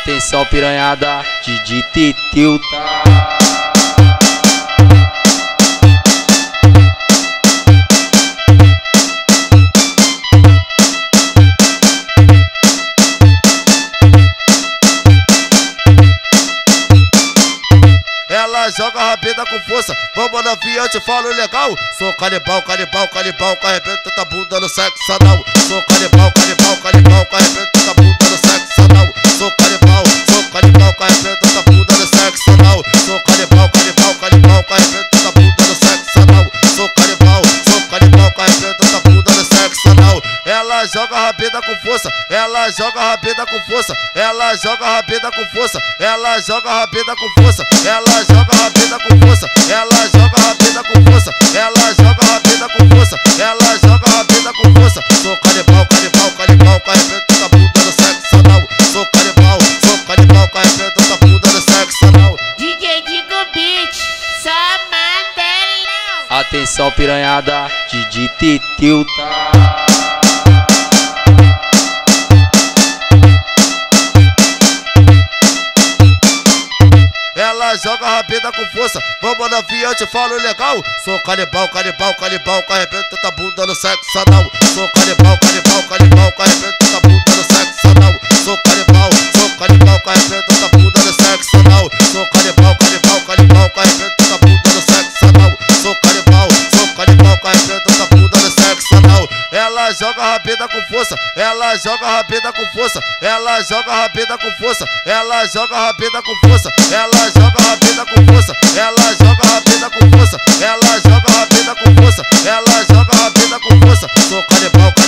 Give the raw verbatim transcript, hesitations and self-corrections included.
Atenção piranhada, Didi Titeu tá. Ela joga rapida com força, vamos na via, eu te falo legal. Sou canibal, canibal, canibal, que arrebenta tua bunda no sexo anal. Sou canibal, canibal, canibal, que arrebenta tua bunda no sexo anal. Sou canibal, sou canibal, que arrebenta tua bunda no sexo anal. Sou canibal, canibal, canibal, que arrebenta tua bunda no sexo anal. Sou canibal, sou canibal, que arrebenta tua bunda no sexo anal. Ela joga rapida com força, ela joga rapida com força, ela joga rapida com força, ela joga rapida com força, ela joga rapida com força, ela joga rapida com força, ela joga rapida com força, ela joga rapida com força. Sou canibal, canibal, canibal, que arrebenta tua bunda no sexo anal. Sou canibal, sou canibal, que arrebenta tua bunda no sexo anal. D J Digo Beat, só Mandelão. Atenção piranhada, Didi Titeu tá. Ela joga rapida com força, vamos na via, eu te falo legal. Sou canibal, canibal, canibal, que arrebenta tua bunda no sexo anal. Sou canibal, canibal, canibal, que arrebenta tua bunda no sexo anal. Sou canibal, sou canibal, que arrebenta tua bunda no sexo anal. Sou canibal, canibal, canibal, que arrebenta tua bunda no sexo anal. Sou canibal, sou canibal, que arrebenta tua bunda no sexo anal. Ela joga rapida com força, ela joga rapida com força, ela joga rapida com força, ela joga rapida com força, ela joga rapida com força, ela joga rapida com força, ela joga rapida com força, ela joga rapida com força. Sou canibal.